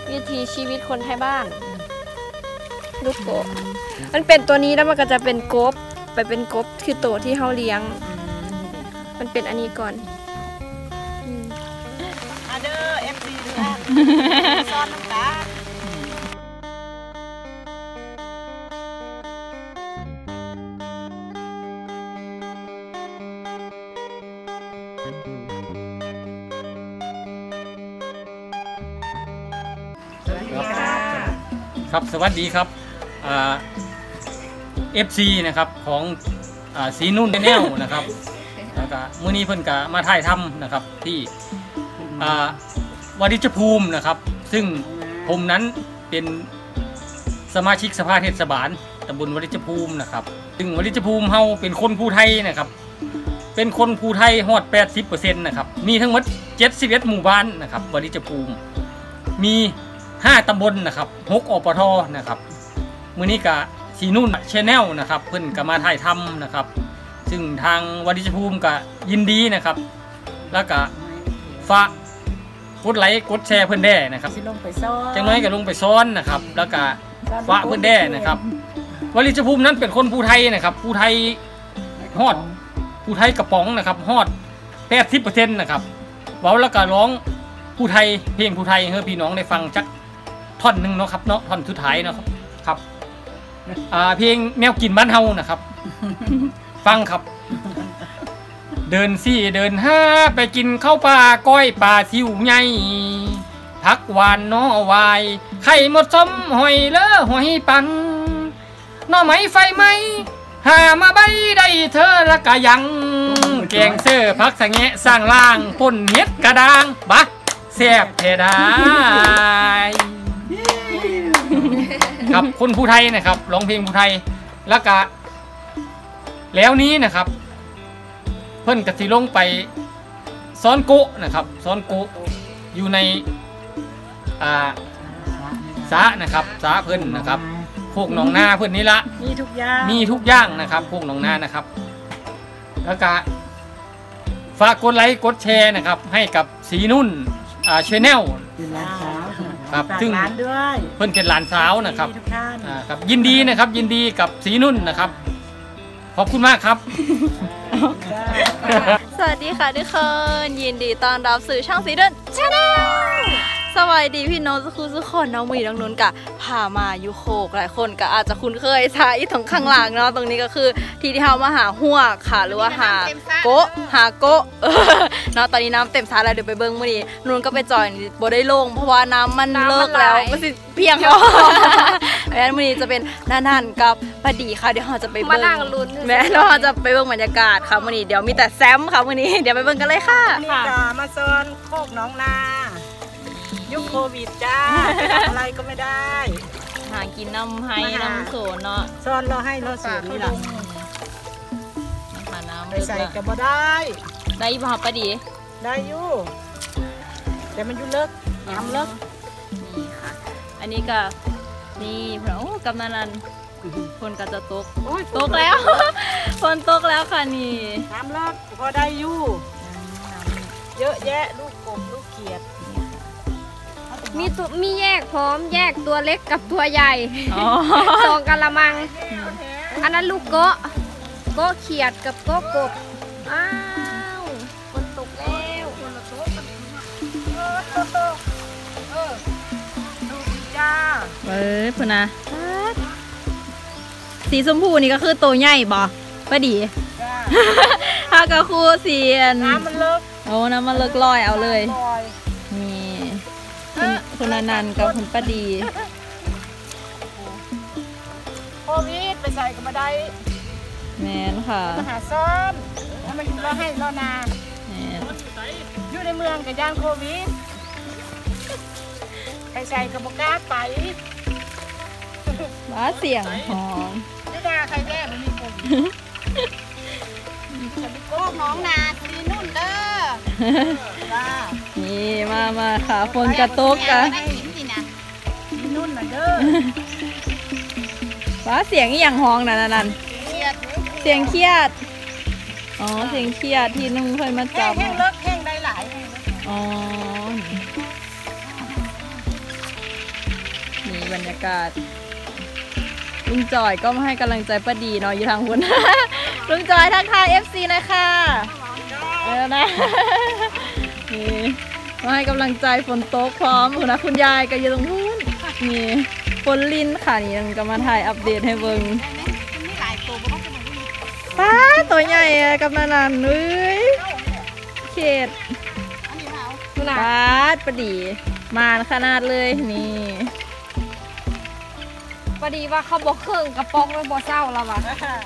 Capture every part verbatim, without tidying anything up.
วิถีชีวิตคนไทยบ้านลูกโกบมันเป็นตัวนี้แล้วมันก็จะเป็นกบไปเป็นกบคือตัวที่เขาเลี้ยงมันเป็นอันนี้ก่อนอาเดอร์เอฟซีด้วยซ้อนน้ำตาครับสวัสดีครับเอฟซีนะครับของสีนุ่นแนวนะครับแล้วก็มื้อนี้เพิ่นก็มาถ่ายทำนะครับที่วาริชภูมินะครับซึ่งผมนั้นเป็นสมาชิกสภาเทศบาลตำบลวาริชภูมินะครับซึ่งวาริชภูมิเฮาเป็นคนภูไทยนะครับเป็นคนภูไทยฮอด แปดสิบเปอร์เซ็นต์ นะครับมีทั้งหมดเจ็ดสิบเอ็ดหมู่บ้านนะครับวาริชภูมิมีห้าตำบลนะครับหกอปทนะครับมื้อนี้ก็สีนุ่นแชนแนลนะครับเพิ่นก็มาถ่ายทำนะครับซึ่งทางวาริชภูมิก็ยินดีนะครับแล้วก็ฝากกดไลค์กดแชร์เพิ่นได้นะครับจังน้อยก็ลงไปซ้อนนะครับแล้วก็ฝากเพิ่นได้นะครับวาริชภูมินั้นเป็นคนภูไทยนะครับภูไทยฮอดภูไทยกระป๋องนะครับฮอด แปดสิบเปอร์เซ็นต์ นะครับเว้าแล้วก็ร้องภูไทยเพลงภูไทยให้พี่น้องได้ฟังจักท่อนหนึ่งเนาะครับเนาะท่อนสุดท้ายเนาะครับครับอ่าเพลงแนวกินบ้านเฮานะครับฟังครับเดินสี่เดินห้าไปกินข้าวปลาก้อยปลาซิวใหญ่ผักหวานน้อวายไข่หมดซ้มหอยเลอะหอยปันน้อไหมไฟไหมหามาใบได้เธอละกะยังแกงเสื้อพักสะแงะสร้างล่างป่นเฮ็ดกระด้างบะแซ่บเทได้ครับคนภูไทยนะครับร้องเพลงภูไทยแล้วก็แล้วนี้นะครับเพิ่นกะสิลงไปซ้อนโกะนะครับซ้อนโกะอยู่ในอ่าสระนะครับสระเพิ่นนะครับพวกหนองนาเพิ่นนี่ละมีทุกอย่างมีทุกอย่างนะครับพวกหนองนานะครับแล้วก็ฝากกดไลค์กดแชร์นะครับให้กับสีนุ่นอ่าชแนลครับซึ่งเพิ่นเป็นหลานสาวนะครับอ่าครับยินดีนะครับยินดีกับสีนุ่นนะครับขอบคุณมากครับสวัสดีค่ะทุกคนยินดีต้อนรับสู่ช่องสีนุ่นชาแนลสวัสดีพี่น้องทุกคนน้องมีน้องนุ่นกะพามาอยู่โคกหลายคนก็อาจจะคุ้นเคยใช้ตรงข้างหลังเนาะตรงนี้ก็คือที่ที่เรามาหาหัวค่ะหรือว่าหาโกะหาโกะเนาะตอนนี้น้ำเต็มสาแล้วเดี๋ยวไปเบิ้งมื้อนี้นุ่นก็ไปจอยโบได้ลงเพราะว่าน้ำมันเลิกแล้วมันสิเพียงพอแล้วมื้อนี้จะเป็นนั่นๆกับพอดีค่ะเดี๋ยวเราจะไปเบิ้งแม่เราจะไปเบิ้งบรรยากาศค่ะมื้อนี้เดี๋ยวมีแต่แซมค่ะมื้อนี้เดี๋ยวไปเบิ้งกันเลยค่ะนี่ก็มาโซนโคกน้องนายุคโควิดจ้าอะไรก็ไม่ได้หากินน้ำให้น้ำโซนเนาะซ้อนเราให้เราสวนนี่แหละไปใส่กับบ่ได้ได้ป่ะป้าดีได้อยู่แต่มันอยู่เลิกน้ำเลิกนี่ค่ะอันนี้ก็นี่เพราะกำนันคนก็จะตกตกแล้วคนตกแล้วค่ะนี่น้ำเลิกพอได้อยู่เยอะแยะลูกกบลูกเขียดมีตัวมีแยกพร้อมแยกตัวเล็กกับตัวใหญ่สองกะละมังอันนั้นลูกโกะโกะเขียดกับโกะกบอ้าวคนตกแล้วดูจ้าเออพูนะสีชมพูนี่ก็คือตัวใหญ่บ่ป้าดีถ้าก็คือสีน้ำมันเลิกโอ้น้ำมันเลิกลอยเอาเลยนี่คุณอนันต์กับคุณป้าดีโควิดไปใส่กับมาได้แม่นค่ะมาหาซ้อมแล้วมาอยู่รอให้รอนานอยู่ในเมืองกับย่างโควิดไปใส่กับบุก้าไปว้าเสียงหอมไม่ได้ใครแก้มันมีโควิดจะไปโก้น้องนาทีนุ่นเด้อนี่มามาค่ะฝนกระตกกันนุ่นน่ะเด้อว้าเสียงอย่างห้องนั่นนั่นเสียงเครียดอ๋อเสียงเครียดที่นุ่งเคยมาจับแห้งเลิกแห้งได้หลายอ๋อนี่บรรยากาศลุงจอยก็มาให้กำลังใจป้าดีเนาะอยู่ทางคุณ ลุงจอยทักทาย เอฟ ซี นะคะเออนะนี่มาให้กำลังใจฝนตกพร้อมคุณนะคุณยายก็อยู่ตรงนู้นนี่ฝนลินค่ะนี่ยังก็มาถ่ายอัปเดตให้เบิ่งป้าตัวใหญ่กับนานันเลยเขตป้าป้าดีมาขนาดเลยนี่พอดีว่าเขาบอกเครื่องกระป๋องไว้บ่เศร้าแล้วว่ะ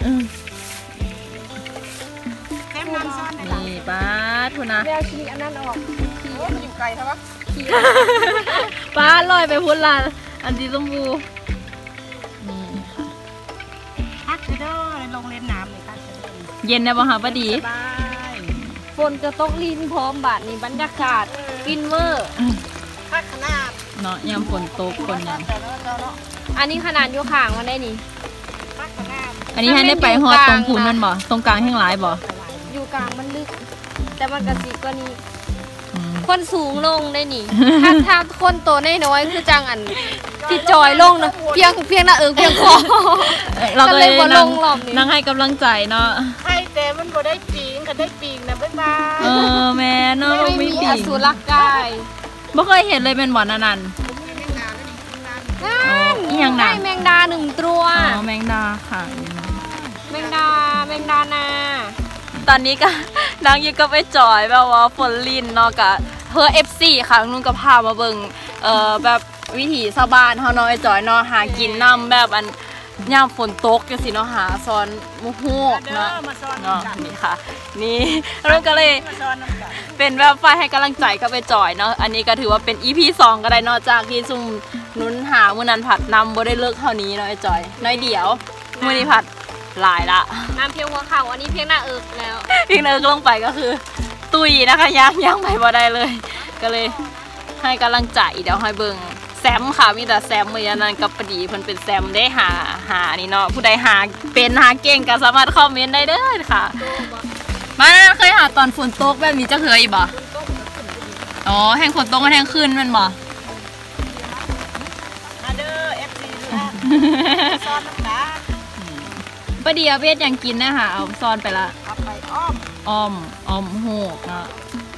นี่ป้าทุนะแววชีอันนั้นออกขี่มันอยู่ไกลใช่ปะขี่ป้าลอยไปพุ่นลานอันสีชมพูนี่ค่ะพักเด้อลงเล่นน้ำเลยค่ะเย็นนะบ่ฮะป้าดีฝนจะตกลิ้นพร้อมบาดนี้บรรยากาศฟินเวอร์พักขนาดเนาะยามฝนตกคนยังอันนี้ขนาดอยู่ข้างมันได้นี่อันนี้ให้ได้ไปฮอดตรงพูนนั่นบ่ตรงกลางแห่งหลายบ่อยู่กลางมันลึกแต่มันกระสีกว่านี้คนสูงลงได้นี่ถ้าถ้าคนโตน้อยคือจังอันที่จอยลงนะเพียงเพียงหน้าเอิงเพียงคอเราเลยนั่งนั่งให้กำลังใจเนาะให้แต่มันบ่ได้ปีงก็ได้ปีงนะบ๊ายบายเออแม่เนาะไม่มีอสุรกายไม่เคยเห็นเลยเป็นบ่อนันนันอีหยังนะแมงดาหนึ่งตัวอ๋อแมงดาค่ะแมงดาแมงดานาตอนนี้ก็นางยังก็ไปจ่อยแบบว่าฝนลินเนาะกับเพื่อ เอฟ ซี ค่ะนุ่นก็พามาเบิ่งเอ่อแบบวิถีชาวบ้านเขาเนาะไอ้จ่อยเนาะหากินน้ำแบบอันย่ามฝนตกจังสิเนาะหาซอนมุกฮูกเนาะเนาะนี่ค่ะนี่เราก็เลยเป็นแบบไฟให้กำลังใจก็ไปจ่อยเนาะอันนี้ก็ถือว่าเป็น อี พี สองก็ได้เนาะจากที่ซุ่มนุ่นหามื้อนั้นผัดนำบ่ได้เลิกเท่านี้เนาะไอ้จ่อยน้อยเดียวมื้อนี้ผัดหลายละน้ำเพียงหัวเข่าอันนี้เพียงหน้าเอิกแล้วเพียงหน้าเอิกลงไปก็คือตุยนะคะย่างย่างไปบ่ได้เลยก็เลยให้กำลังใจเดี๋ยวให้เบิ่งแซมค่ะมีแต่แซมมือยันนั้นกับปดีเพิ่นเป็นแซมได้หาหานี่เนาะผู้ใดหาเป็นหาเก่งก็สามารถคอมเมนต์ได้เด้อค่ะมาเคยหาตอนฝนตกแบบนี้จะเคยบ่อ๋อแห่งฝนตกมาแห่งขึ้นมันบ่มาเด้อ เอฟ ซี ซ้อนน้ำตาปดีเอาเพชรยังกินนะคะเอาซ้อนไปละเอาไปอ้อมอ้อมอ้อมโหกเนาะ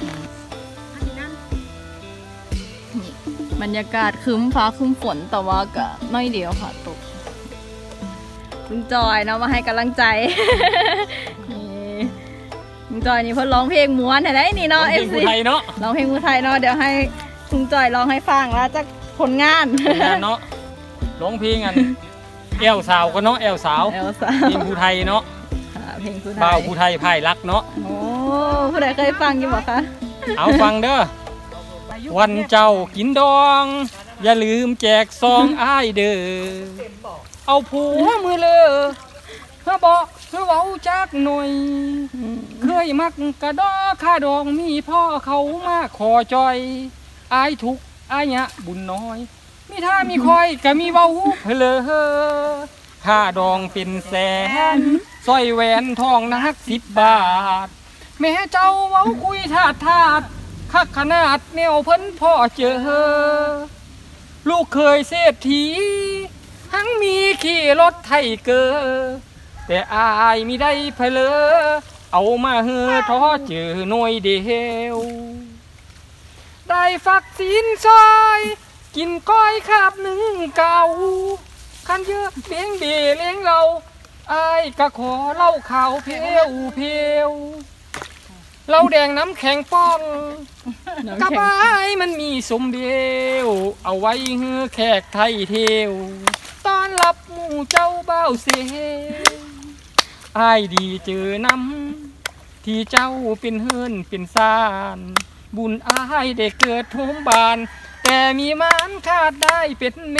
บรรยากาศคึ้มฟ้าคึ้มฝนแต่ว่าก็น้อยเดียวค่ะตกลุงจอยเนาะมาให้กำลังใจนี่ลุงจอยนี่เพิ่นร้องเพลงม้วนเห็นไหมนี่เนาะเอฟซีร้องเพลงมูไทยเนาะเดี๋ยวให้ลุงจอยร้องให้ฟังแล้วจะผลงานเนาะร้องเพลงกันแอลสาวก็เนาะแอลสาวเพลงผู้ไทยเนาะเพลงผู้ไทยบ่าวผู้ไทยไพ่รักเนาะโอ้ผู้ใดเคยฟังอยู่บ่คะเอาฟังเด้อวันเจ้ากินดองอย่าลืมแจกซองอ้ายเด้อเอาผัวมือเลยเพื่อบอกเพื่อเว้าจากหน่อยเคยมักกระดอข้าดองมีพ่อเขามาขอจอยอ้ายทุกอ้ายเนี่ยบุญน้อยมีท่ามีคอยก็มีเว้าเพลอข้าดองเป็นแสนสร้อยแหวนทองนักสิบบาทแม่เจ้าเว้าคุยทาดทาดคักขนาดแนวเพิ่นพ่อเจอลูกเคยเศรษฐีทั้งมีขี่รถไถเกอแต่อายมีได้เพลอเอามาเฮือท้อเจอหน่วยเดียวได้ฝักสินซอยกินก้อยคาบหนึ่งเก่าคันเยอะเลี้ยงเบเลี้ยงเราอายก็ขอเล่าข่าวเพวเพวเราแดงน้ำแข็งป้องกระบายมันมีสมเดียวเอาไว้เฮือแขกไทยเทวตอนรับหมู่เจ้าเบ้าเสียอายดีเจอน้ำที่เจ้าเป็นเฮือนเป็นซานบุญอายได้เกิดโฮมบานแต่มีมานขาดได้เป็นเม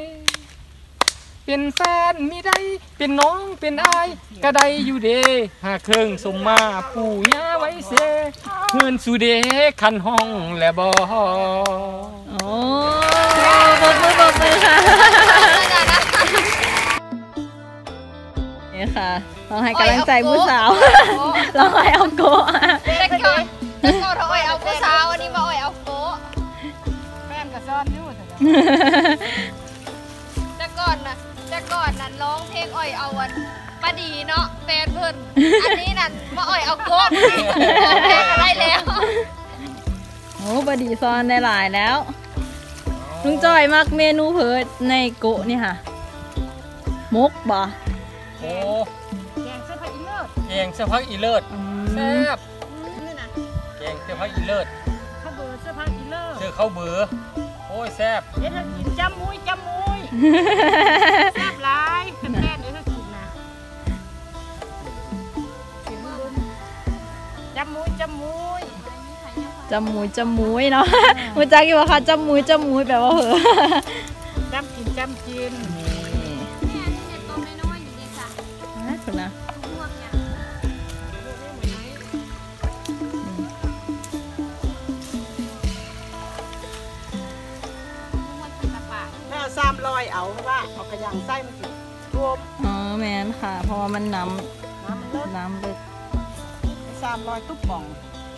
เป็นแฟนมีได้เป็นน้องเป็นอายก็ได้อยู่เดหาเครื่องสมมาปู่ย่าไว้เสเฮือนสุเดคันห้องและบ่โอ้บกมือบกมือค่ะนี่ค่ะเราให้กำลังใจผู้สาวเราให้เอาโกะแต่ก่อนแต่ก่อนเราเอาผู้สาวอันนี้มาเอาโกะแม่นกับซ้อนอยู่ร้องเพลงอ่อยเอาวันป้าดีเนาะแฟนเพิ่นอันนี้นั่นมาอ่อยเอาโกบร้องเพลงอะไรแล้วโอ้บดีซอนได้หลายแล้วลุงจอยมักเมนูเพิดในโกะนี่ค่ะมกบ่โอ้แกงเสื้อผ้าอีเลิศแกงเสื้อผ้าอีเลิศอืแซ่มบนี่นะแกงเสื้อผ้าอีเลิศข้าวเบอร์เสื้อผ้าอีเลิศเสื้อข้าวเบือโอ้ยแซ่บเดี๋ยวเธอกินจำมุ้ยจำมุ้ยแซ่บหลายแค่เดี๋ยวเธอกินนะจำมุ้ยจำมุ้ยจำมุยจำมุยเนาะมูจักอยู่ว่าค่ะจำมุยจำมุยแปลว่าเหอะจำกินจำกินเนี่ยนี่เนี่ยตัวน้อยๆอยู่ดีค่ะนี่คุณนะพวกเนี่ยพวกกินตะปาถ้าซ้ำลอยเอาเพราะว่าเอากระยังไส้มันสิรวมอ๋อแมนค่ะ เพราะว่ามันน้น้ำมันเลิศำน้ำลึกซ้ำลอยตุ๊บป่อง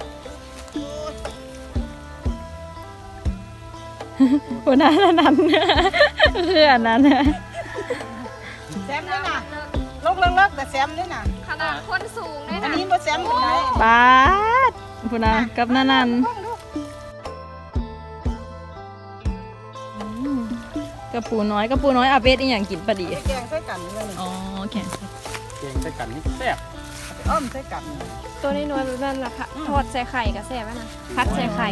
คนนั้นอันนั้นคืออันนั้นแซมนี่นะลกเลิกๆแต่แซมนี่นะขนาดคนสูงเลยอันนะนี้บ่แซมตรงไหนปาดพูนะกับนันนันอืมกระปูน้อยกระปูน้อยอาเบสอีกอย่างกินปะดีแกงใส่กันเลยนี่อ๋อแข็งแกงใส่กันนี่แซ่บอ้อมใส่กันตัวน้อยๆแบบนั้นแหละค่ะทอดใส่ไข่กับแซ่บนะพัดใส่ไข่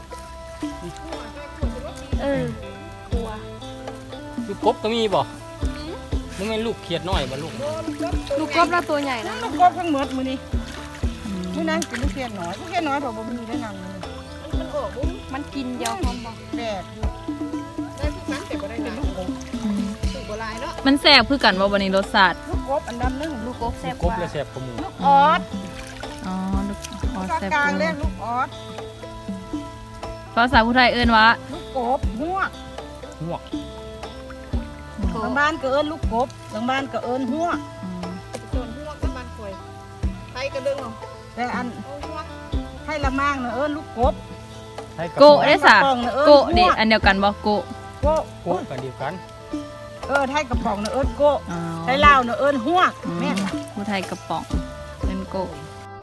เออกัวลูกกบก็มีบ่มึงเป็นลูกเขียดน้อยบ่ลูกลูกกบเราตัวใหญ่นะลูกกบเพิ่งหมดมื้อนี้มื้อนั้นกินลูกเขียนน้อยลูกเขียนน้อยบ่บ่มีได้นั่งเลยมันโอ้บุ้งมันกินเดียวพร้อมบอกแปดอยู่ได้ทุกนั้นแต่บ่ได้เป็นลูกกบลูกบ่ลายเนาะมันแซ่บคือกันว่าวันนี้รสชาติลูกกบอันดำนึงลูกกบแซ่บกกบว่าและแซ่บกว่าหมูลูกออดอ๋อลูกอ๋อภาคแซ่บกลางกูเรียกลูกออดภาษาผู้ไทยเอิ้นว่าลูกกบหวกหวกบางบ้านก็เอิ้นลูกกบบางบ้านก็เอิ้นหวกอืมส่วนหวกก็บ้านข่อยไทยก็เด้งแต่อันให้ละมางน่ะเอิ้นลูกกบให้บโกะได้สะกระป๋องน่ะเอิ้นโกะเด็อันเดียวกันบ่โกะโกะโกะกันเดียวกันเออไทยกระป๋องน่ะเอิ้นโกะอ๋อไทยลาวน่ะเอิ้นหวกอืมแม่นล่ะผู้ไทยกระป๋องเป็นโกะ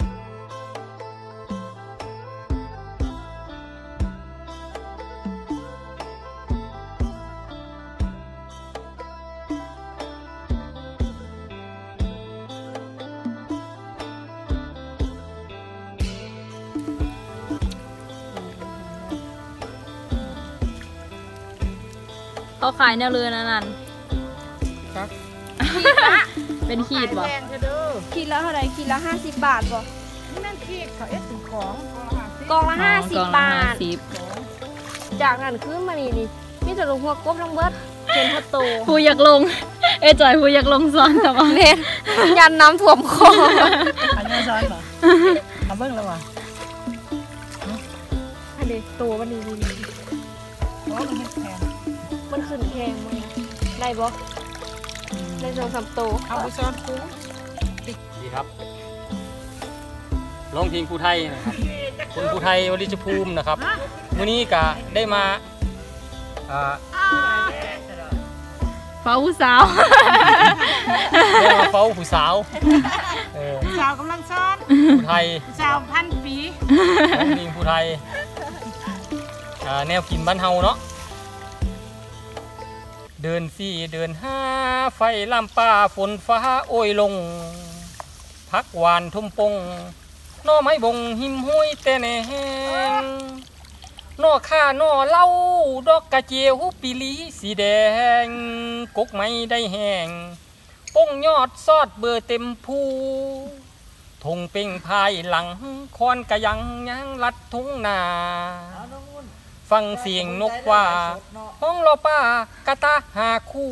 เขาขายแนวเรือนั่นนั่นครับเป็นขีดบ่แพงเธอเด้อขีดละเท่าไหร่ขีดละห้าสิบบาทบ่นี่นั่นขีดเขาเอ็ดถึงของกองละห้าสิบกล่องละบาห้าทสิบจากนั้นขึ้นมานี่นี่มีแต่ลงหัวกบลงเบิดเป็นพอโตผู้อยากลง เอ้ยจอยผู้อยากลงซ้อนแต่ว่าเล่นยันน้ำท่วมคออันนี้ซ้อนเหรอเอาเบิ่งแล้วว่ะอันนี้ตัวมันดีดีโอ้มันเฮ็ดแพงมันขึ้นแพงมั้งได้บ่ได้สองสามโตเอาไปซ้อนคุ้งดีครับร้องเพลงภูไทยนะครับคนภูไทยวริชภูมินะครับมื้อนี้ก็ได้มาอ่าฟ้าผู้สาวได้มาเฝ้าผู้สาวเออสาวกำลังซ้อนภูไทยสาวพันปีร้องเพลงภูไทยอ่าแนวกินบ้านเฮาเนาะเดินสี่เดินห้าไฟลำป่าฝนฟ้าโอยลง พักหวานทุ่มปงหน่อไม้บงหิมห้วยแต่แหนงหน่อข้าหน่อเหล้าดอกกระเจียวปีลีสีแดงกกไม้ได้แห้งปงยอดซอดเบอร์เต็มภูทงเป่งพายหลังคอนกะยังยังลัดทุ่งนาฟังเสียงนกว่าห้องรอป้ากะตาหาคู่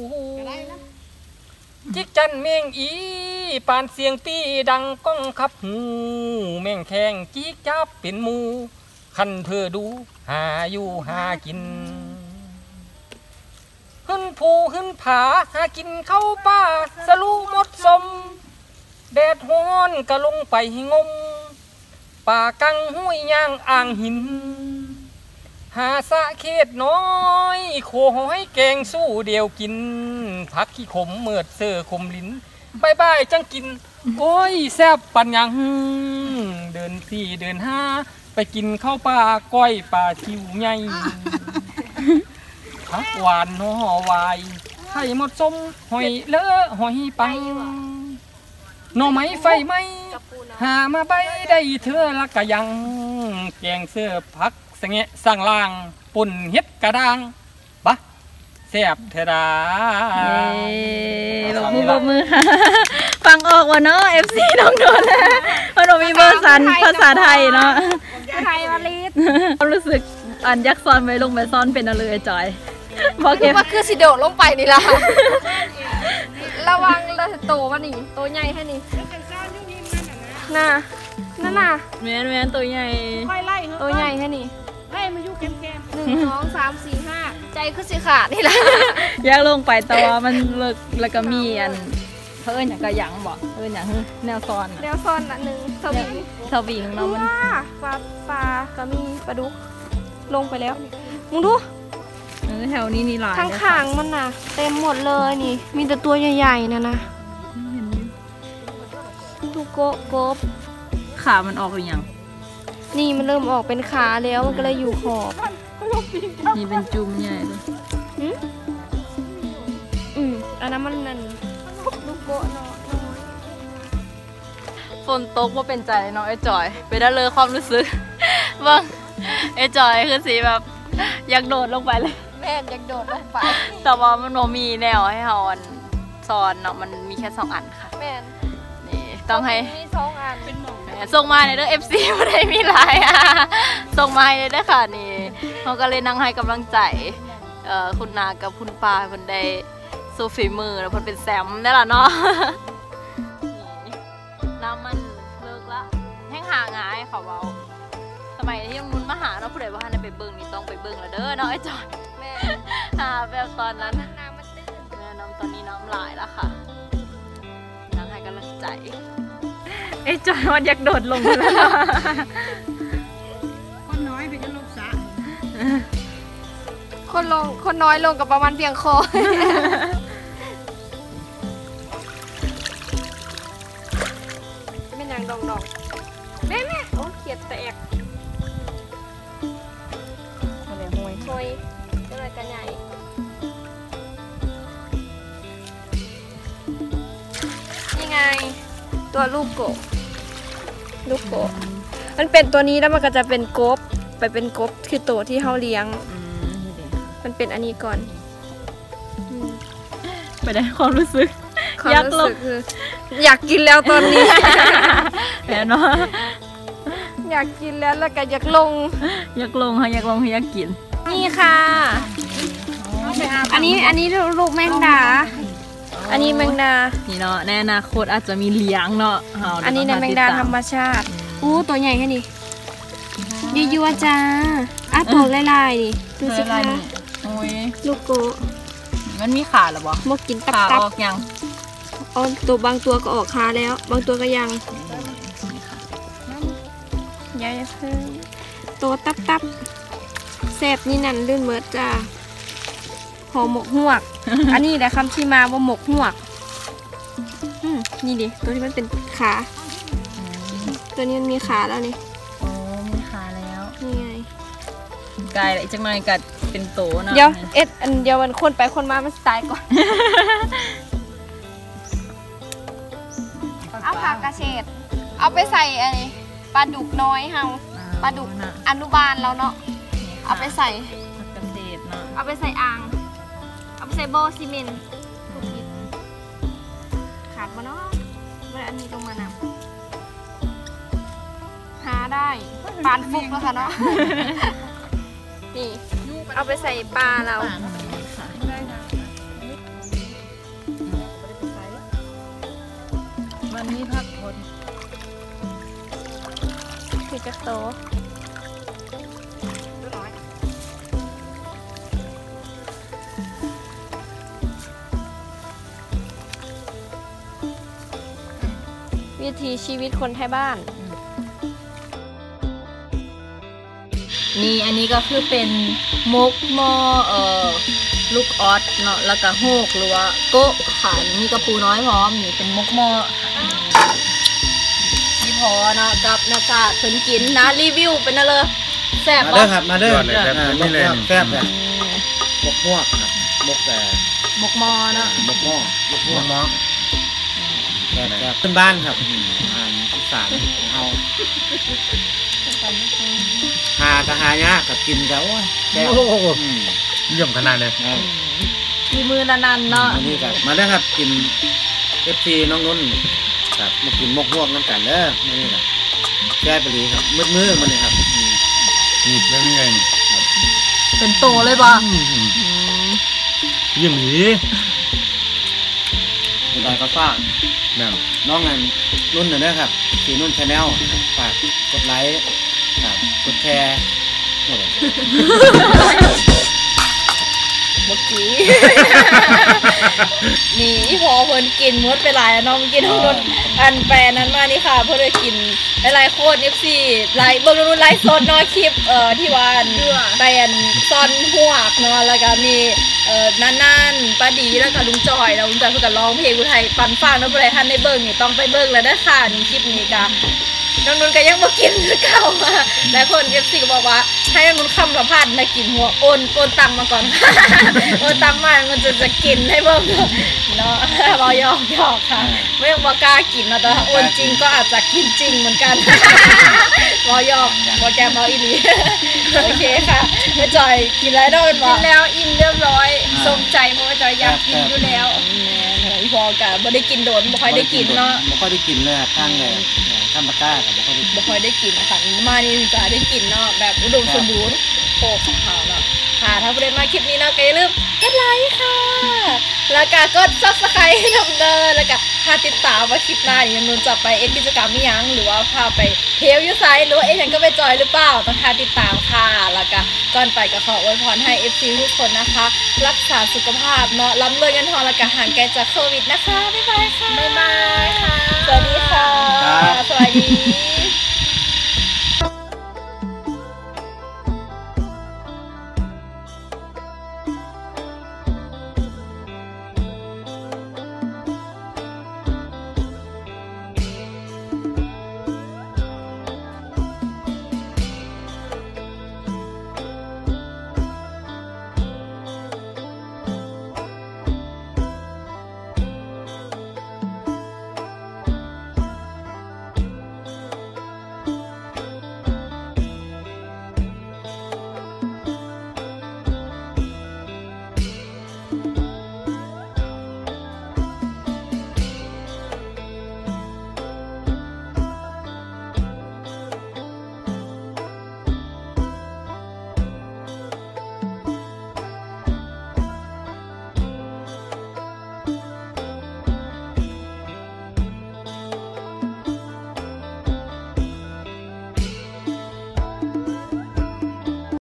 จิกจันเมงอีปานเสียงปีดังก้องขับหูแม่งแข้งจิกจับเป็นหมูคันเธอดูหาอยู่หากินขึ้นภูขึ้นผาหากินเข้าป่าสลูหมดสมแดดฮ้อนก็ลงไปงมป่ากังห้วยย่างอ่างหินหาสะเขตน้อยโคห้อยแกงสู้เดียวกินผักขี้ขมเมือดเสือขมลิ้นบายบายจังกินโอ้ยแซ่บปันยังเดินสี่เดินห้าไปกินข้าวปลาก้อยปลาชิวใหญ่ผักหวานห่อวายไข่หมดส้มหอยเลอะหอยปังหน่อไม้ไฟไหมหามาใบได้เธอละกะยังแกงเสื้อผักสงเงะสร้างล่างปุ่นเฮ็ดกระด้างบะแซ่บเทดาเย้บมือบมือค่ะฟังออกว่าเนาะ เอฟ ซี น้องนนท์มันมีเวอร์ชันภาษาไทยเนาะไทยวาลีดความรู้สึกอันยักษ์ซ้อนไว้ลงไปซ้อนเป็นอะไรจอยบอกเก็บว่าคือสิโดดลงไปนี่ล่ะระวังเราโตมานี่โตใหญ่แค่นี้น่ะนั่นน่ะแม่นแม่นตัวใหญ่ค่อยไล่เฮ้ยโตใหญ่แค่นี้ไล่มาอยู่แคมป์หนึ่งสองสามสี่ห้าใจคือสิขาดนี่แหละอยากลงไปแต่ว่ามันเลิกแล้วก็มีอันเพิ่นอย่างกระหยังบอกเพิ่นอย่างแนวซ้อนแนวซ่อนอันหนึ่งสวิงสวิงเนาะมันว้าปลาปลาก็มีปลาดุกลงไปแล้วมึงดูเออแถวนี้นี่หลายข้างขางๆมันน่ะ เต็มหมดเลยนี่ มีแต่ตัวใหญ่ๆนะนะดูโกะโกบขามันออกหรือยังนี่มันเริ่มออกเป็นขาแล้วมันก็เลยอยู่ขอบนี่เป็นจุ่มใหญ่เลยอืมอืมอันนั้นมันนั่นลูกโกะเนาะน้อยฝนตกว่าเป็นใจเนาะไอ้จอยไปได้เลยความรู้สึกเบิ่งไอ้จอยคือสีแบบอยากโดดลงไปเลยแม่อยากโดดลงไปแต่ว่ามันบ่มีแนวให้เฮาอันซ้อนเนาะมันมีแค่สองอันค่ะแม่นี่ต้องให้มีสองอันเป็นหมองส่งมาในเด้อ เอฟ ซี ไม่ได้มีหลายอ่ะส่งมาให้เด้อค่ะนี่เขาก็เลยนั่งให้กำลังใจเอ่อคุณนากับคุณปาคนได้สู้ฝีมือแล้วคนเป็นแซมได้ละเนาะนี่น้ำมันเลิกละแห้งห่างหายเขาเบาสมัยที่ยังนุ่นมาหาเราผู้ใดว่าให้ไปเบิ่งนี่ต้องไปเบิ่งแล้วเด้อเนาะไอ้จอยแม่หาแบบตอนนั้นน้ำมันตื้นแม่น้ำตอนนี้น้ำลายแล้วค่ะนั่งให้กำลังใจไอ้จอยมันอยากโดดลงแล้วๆคนน้อยไปจะลงสระคนลงคนน้อยลงกับประมาณเพียงคอ เป็นอย่างดองดองแม่แม่โอ้เขียดแตกอะไรห่วยหอยก็เลยกันใหญ่นี่ไง ตัวลูกโกะลูกโกะมันเป็นตัวนี้แล้วมันก็จะเป็นกบไปเป็นกบคือตัวที่เขาเลี้ยงอืมนี่เด็กมันเป็นอันนี้ก่อนอืมไปได้ความรู้สึกความอยากรู้ลสึงกคือ อยากกินแล้วตอนนี้แม่เนาะอยากกินแล้วแล้วก็อยากลงอยากลงค่ะอยากลงอยากกินนี่ค่ะ อันนี้อันนี้ลูกแมงดา อันนี้แมงดานี่เนาะในอนาคตอาจจะมีเลี้ยงเนาะเฮาอันนี้ในแมงดาธรรมชาติอู้ตัวใหญ่แค่นี้ยั่วๆจ้าอ่ะตัวลายๆดิดูสิคะโอ้ยลูกโกะมันมีขาหรอบ่มกกินตับขาตับออกยังอ๋อตัวบางตัวก็ออกคาแล้ว บางตัวก็ยังยายเพิ่งตัวตับตับแซ่บนี่นั่นลื่นเมิดจ้าห่อหมกหวก อันนี้แหละคำที่มาว่าหมกหวกอืมนี่ดิตัวที่มันเป็นขา ตัวนี้มันมีขาแล้วนี่โอ้มีขาแล้วนี่ไงกายอีกจังหน่อยก็เป็นโตเนาะเดี๋ยวเอ็ดอันเดียวมันคนไปคนมามันตายก่อน เอาผักกระเฉดเอาไปใส่ไอ้ปลาดุกน้อยเฮาปลาดุกอนุบาลแล้วเนาะเอาไปใส่ผักกระเฉดเนาะเอาไปใส่อ่างเอาไปใส่โบซีเมนต์ขาดมาเนาะไม่อันนี้ลงมานำหาได้ปานฟุกแล้วค่ะเนาะ นี่เอาไปใส่ปลาเรามันมีผักคนคือกระโตวิถีชีวิตคนไทยบ้านนี่อันนี้ก็คือเป็นมกหม้อเอ่อลูกออสเนาะแล้วก็โฮกหรือว่าโกะค่ะนี่กระปูน้อยพร้อมนี่เป็นมกหม้อนี่พอเนาะกับนาซาเพิ่นกินนะรีวิวเป็นอะไรแซ่บมาปะเด้อครับมาเด้อยอดเลยแบบนี้เลยแซ่บแบบมกม่วงครับมกแต่มกหม้อเนาะมกม่วงมกมม่วอง งมองแซ่บแบบขึ้นบ้านครับอาหารอีสานของเราหากะหายากกับกินกันโอ้ยแซ่บโอ้โหอืมเยี่ยมขนาดเลยนะมีมือนันๆเนาะอันนี้ครับมาเด้อครับกินเอฟซีน้องนุ่นครับมากินมกม่วงน้ำกันเด้อมานี่ครับแซ่บไปเลยครับมืดมืดมันเลยครับอืมนี่เรื่องนี้ไงนี่เป็นโตเลยปะอืมอืมเยี่ยมหนีคุณตายก็ฝากแม่นน้องงานนุ่นหน่อยนะครับสีนุ่นชาแนลฝากกดไลค์ครับกดแชร์หมดเลยเมื่อกี้ นี่อีพอเพิ่นกินมดไปหลายอะน้องกินทั้งรถอันแปรนั้นมานี่ค่ะเพิ่นได้กินหลายๆโคตร เอฟ ซี ไลฟ์เบิ่งรุ่นไลฟ์สดเนาะคลิปเอ่อที่ว่าอันแปนซ่อนหวกเนาะแล้วก็มีเอ่อนั่นๆป้าดีแล้วก็ลุงจอยแล้วลุงจอยเพิ่นก็ร้องเพลงอุทัยปันฟังเนาะผู้ใดทันได้เบิ่งนี่ต้องไปเบิ่งแล้วเด้อค่ะนี่คลิปนี้ก็น้องนุ่นก็ยังบ่กินคือเก่ามาหลายคน เอฟ ซี ก็บอกว่าให้น้องนุ่นคำละพันนะกินหัวโอนโอนตังมาก่อน โอนตังมามันจะจะกินให้เบิ่งเนาะ บ่ยอกยอกค่ะไม่บ่กล้ากินเนาะแต่ถ้าโอนจริงก็อาจจะกินจริงเหมือนกัน บ่ยอกบ่แกมเอาอีหลี โอเคค่ะแม่จอยกินแล้วเนาะเป็นบ่กินแล้วอิ่มเรียบร้อยสมใจเพราะว่าจอยอยากกินอยู่แล้วแม่อีพอกะบ่ได้กินโดนบ่ค่อยได้กินเนาะไม่ค่อยได้กินเลยครับทางเลยข้ามปากกากับไม่ค่อยได้กินบ่ค่อยได้กินนะคะมานี่จะได้กินเนาะแบบอุดมสมบูรณ์โปกของเขาเนาะค่ะถ้าผู้ใดมาคลิปนี้เนาะก็อย่าลืมกดไลค์ค่ะ แล้วก็กด ซับสไครบ์ นำเด้อแล้วก็ถ้าติดตามว่าคลิปหน้าเนี่ยนุ่นจะไปเอ็กกิจกรรมอีหยังหรือว่าพาไปเที่ยวยูไซด์หรือว่าเอ็กยังก็ไปจอยหรือเปล่าต้องทาติดตามค่ะแล้วก็ก่อนไปก็ขออวยพรให้ เอฟ ซี ทุกคนนะคะ รักษาสุขภาพเนาะร่ำรวยเงินทองแล้วก็ห่างไกลจากโควิดนะคะบ๊ายบายค่ะบ๊ายบายค่ะสวัสดีค่ะครับสวัสดี